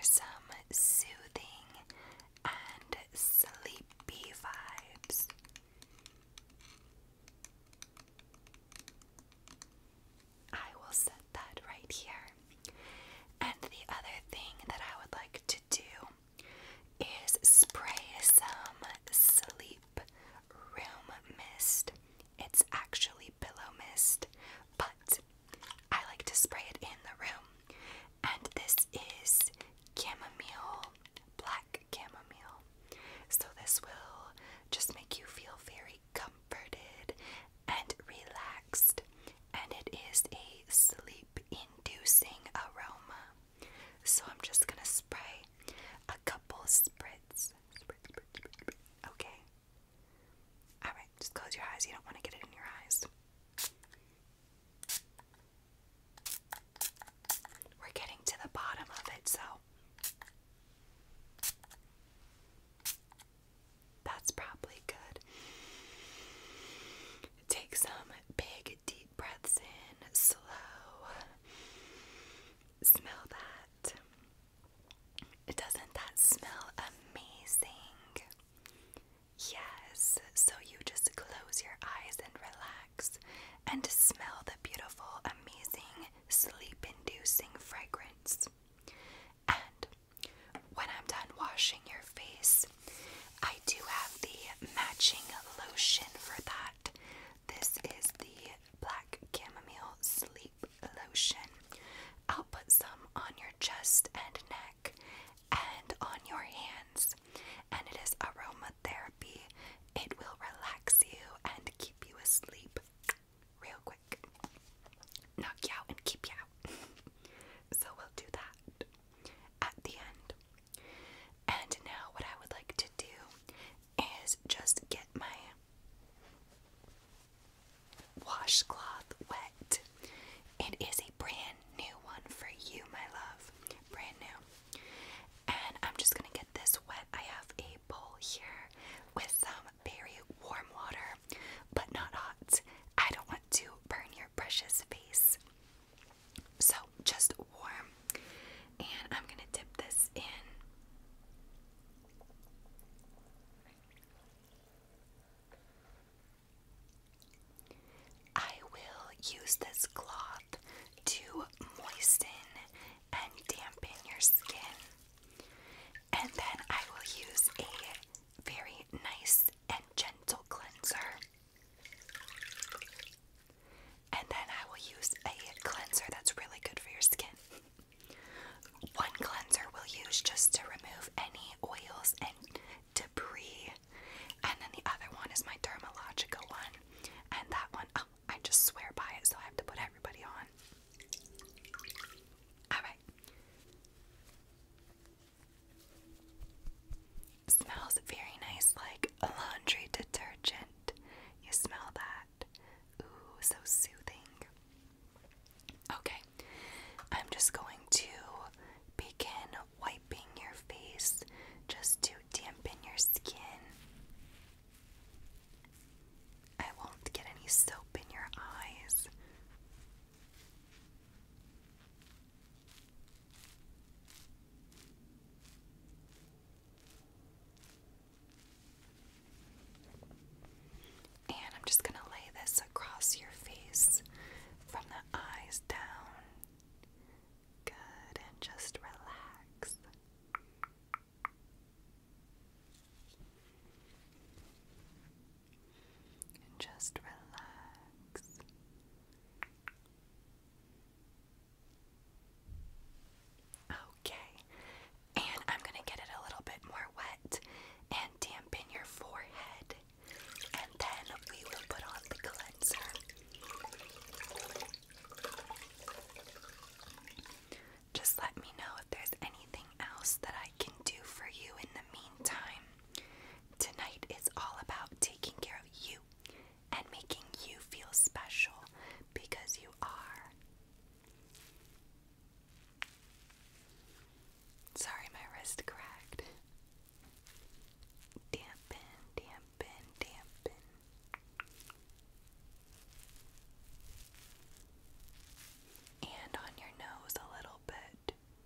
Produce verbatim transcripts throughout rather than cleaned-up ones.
some soothing and sleepy vibes. I will set that right here. And the other thing that I would like to do is spray some sleep room mist. It's actually pillow mist, but I like to spray it in the room. And this is chamomile, black chamomile. So this will just make you feel very comforted and relaxed. And it is a sleep inducing aroma. So I'm just gonna spray a couple spritz. Spritz, spritz, spritz, spritz. Okay. Alright, just close your eyes. You don't want to get it in your eyes. We're getting to the bottom of it, so that's probably good. Take some big, deep breaths in, slow. Smell that. Doesn't that smell amazing? Yes, so you just close your eyes and relax and smell the beautiful, amazing, sleep-inducing fragrance. And when I'm done washing your face, I do have the matching lotion for that. This is the black chamomile sleep lotion. I'll put some on your chest and neck and on your hands, and it is aromatherapy. It will relax you and keep you asleep real quick. Knock you out and keep you out. So we'll do that at the end. And now what I would like to do is just get my washcloth wet. It is a brand new one for you, my love. Brand new. And I'm just gonna get this wet. I have a bowl here with some very warm water, but not hot. I don't want to burn your precious face. So just warm. And I'm gonna dip this in. I will use this cloth to moisten and dampen your skin. And then I will use a very nice and gentle cleanser. And then I will use a cleanser that's really good for your skin. One cleanser we'll use just to remove any oils and debris. And then the other one is my Dermalogica one. And that one, oh, I just swear by it, so I have to put everybody on. Alright. Smells very nice, like laundry detergent. You smell that? Ooh, so soothing. Okay, I'm just going to begin wiping your face just to dampen your skin. I won't get any soap in your eyes. And I'm just going to lay this across your face from the eyes down. Good, and just relax. And just relax. Okay, and I'm going to get it a little bit more wet and dampen your forehead, and then we will put on the cleanser. Just let me know if there's anything else that I can do for you in the meantime. Tonight is all about taking care of you and making you feel special, because you are. Sorry, my wrist cracked. Dampen, dampen, dampen. And on your nose a little bit.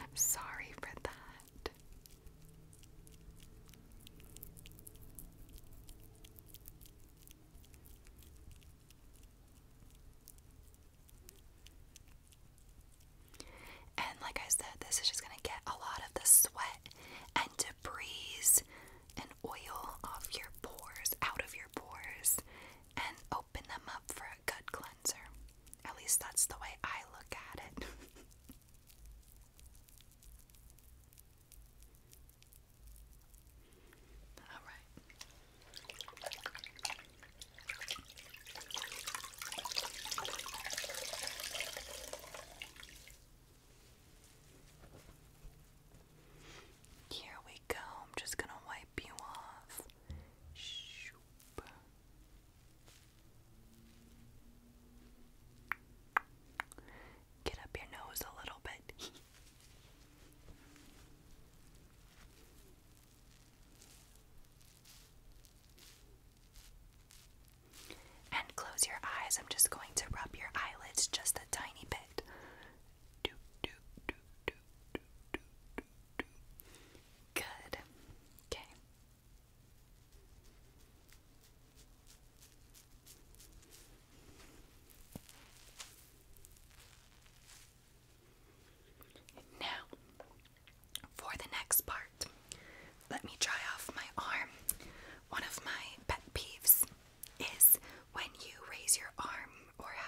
Sorry for that. And like I said, this is just going to get a lot of the sweat and debris and oil off your pores, out of your pores, and open them up for a good cleanser. At least that's the way I look at it. All right. Here we go. I'm just gonna wipe you off. Shoop. Get up your nose a little bit. And close your eyes. I'm just going to rub your eyelids just a tiny bit. Do, do, do, do, do, do, do, do. Good. Okay. Now, for the next part, let me dry off my arm. One of my pet peeves is when you raise your arm or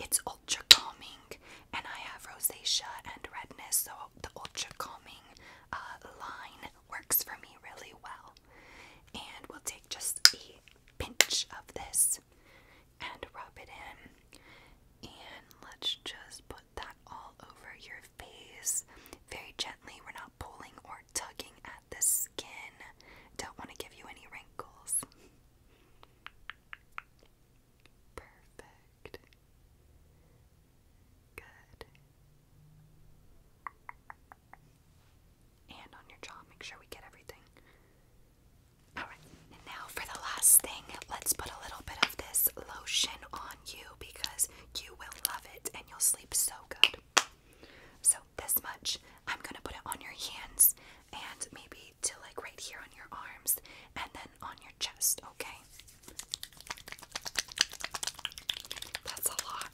it's ultra calming, and I have rosacea and redness, so the ultra calming uh, line works for me really well. And we'll take just a pinch of this and rub it in. And let's just put that all over your face. Very gently, we're not pulling or tugging at the skin. Don't want to give you any wrinkles. Perfect. Good. And on your jaw, make sure we get everything. Alright, and now for the last thing, let's put a little bit of this lotion on you because you will love it and you'll sleep so good. So this much, I'm gonna put it on your hands and maybe to like right here on your arms and then on your chest, okay? That's a lot.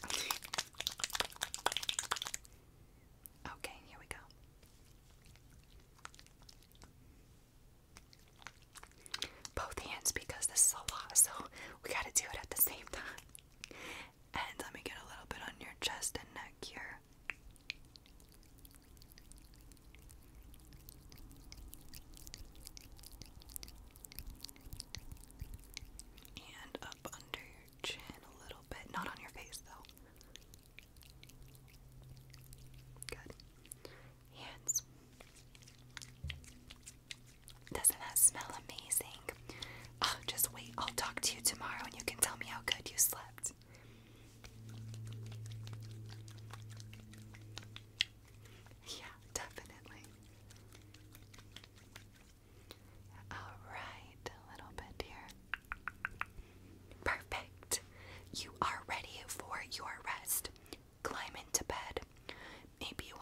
Okay, here we go. Both hands because this is a lot, so we gotta do it at the same time. And let me get a little bit on your chest and neck here. And up under your chin a little bit. Not on your face though. Good. Hands. Doesn't that smell amazing? Oh, just wait. I'll talk to you tomorrow and you can tell me how good you slept. Yeah, definitely. Alright, a little bit here. Perfect. You are ready for your rest. Climb into bed. Maybe you